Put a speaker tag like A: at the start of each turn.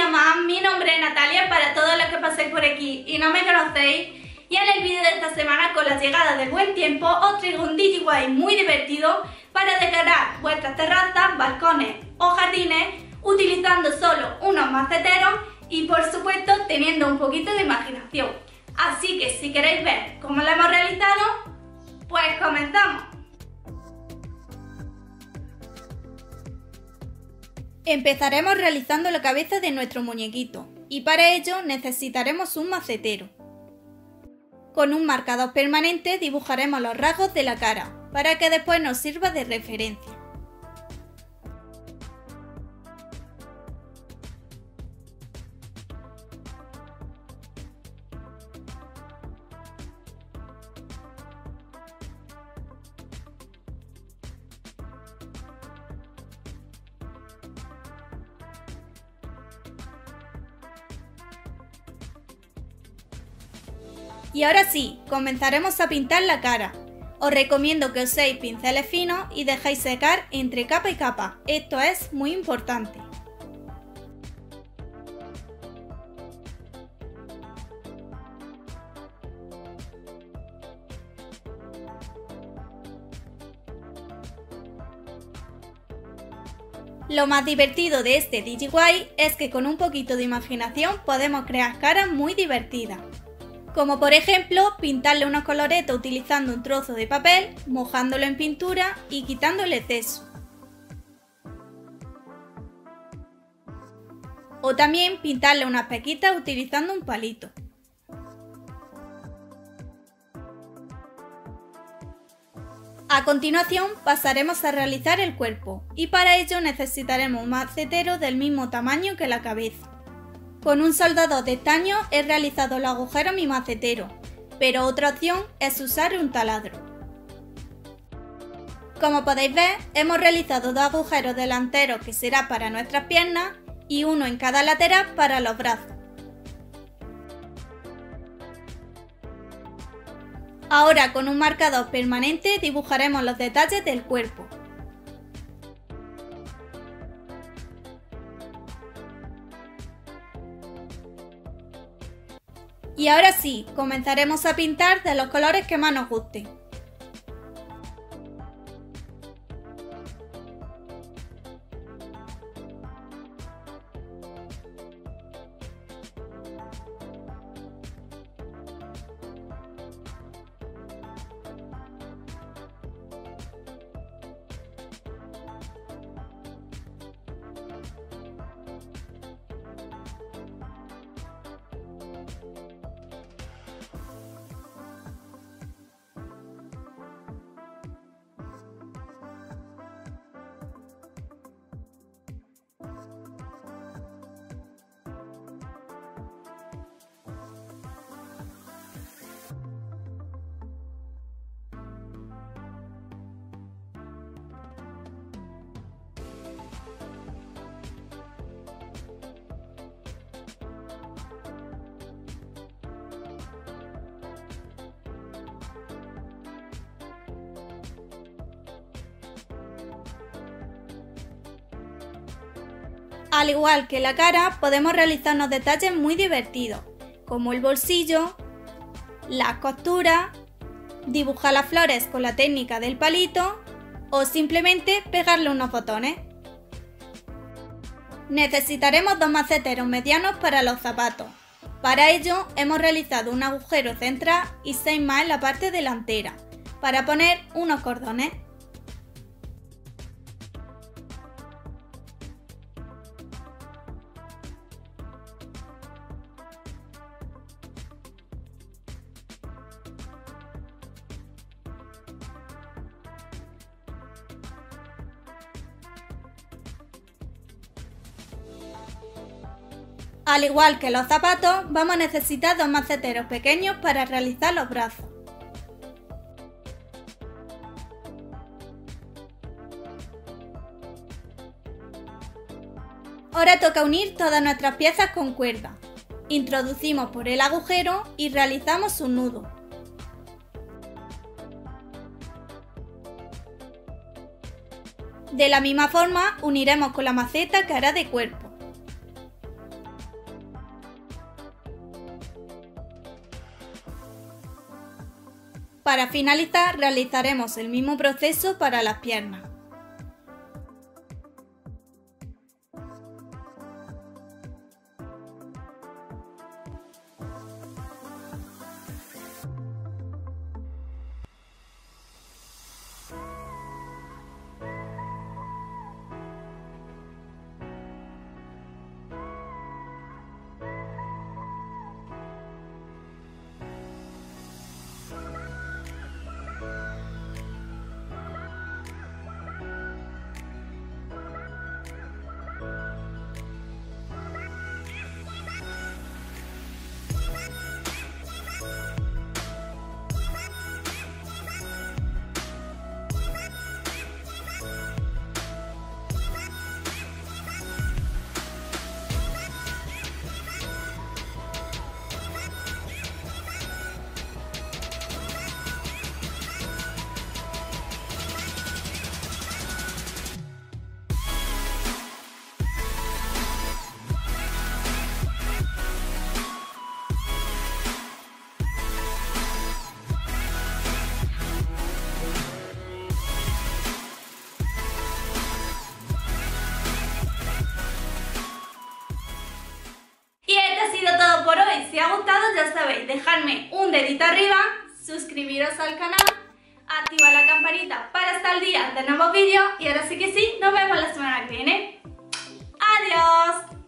A: día más, mi nombre es Natalia para todos los que paséis por aquí y no me conocéis, y en el vídeo de esta semana, con la llegada del buen tiempo, os traigo un DIY muy divertido para decorar vuestras terrazas, balcones o jardines utilizando solo unos maceteros y por supuesto teniendo un poquito de imaginación. Así que si queréis ver cómo lo hemos realizado, pues comenzamos. Empezaremos realizando la cabeza de nuestro muñequito y para ello necesitaremos un macetero. Con un marcador permanente dibujaremos los rasgos de la cara para que después nos sirva de referencia. Y ahora sí, comenzaremos a pintar la cara. Os recomiendo que uséis pinceles finos y dejéis secar entre capa y capa, esto es muy importante. Lo más divertido de este DIY es que con un poquito de imaginación podemos crear caras muy divertidas. Como por ejemplo, pintarle unos coloretes utilizando un trozo de papel, mojándolo en pintura y quitando el exceso. O también pintarle unas pequitas utilizando un palito. A continuación pasaremos a realizar el cuerpo y para ello necesitaremos un macetero del mismo tamaño que la cabeza. Con un soldador de estaño he realizado los agujeros en mi macetero, pero otra opción es usar un taladro. Como podéis ver, hemos realizado dos agujeros delanteros que será para nuestras piernas y uno en cada lateral para los brazos. Ahora con un marcador permanente dibujaremos los detalles del cuerpo. Y ahora sí, comenzaremos a pintar de los colores que más nos gusten. Al igual que la cara, podemos realizar unos detalles muy divertidos, como el bolsillo, las costuras, dibujar las flores con la técnica del palito o simplemente pegarle unos botones. Necesitaremos dos maceteros medianos para los zapatos. Para ello hemos realizado un agujero central y 6 más en la parte delantera, para poner unos cordones. Al igual que los zapatos, vamos a necesitar dos maceteros pequeños para realizar los brazos. Ahora toca unir todas nuestras piezas con cuerda. Introducimos por el agujero y realizamos un nudo. De la misma forma uniremos con la maceta que hará de cuerpo. Para finalizar, realizaremos el mismo proceso para las piernas. Todo por hoy. Si os ha gustado, ya sabéis, dejadme un dedito arriba, suscribiros al canal, activar la campanita para estar al día de nuevos vídeos y ahora sí que sí, nos vemos la semana que viene. ¡Adiós!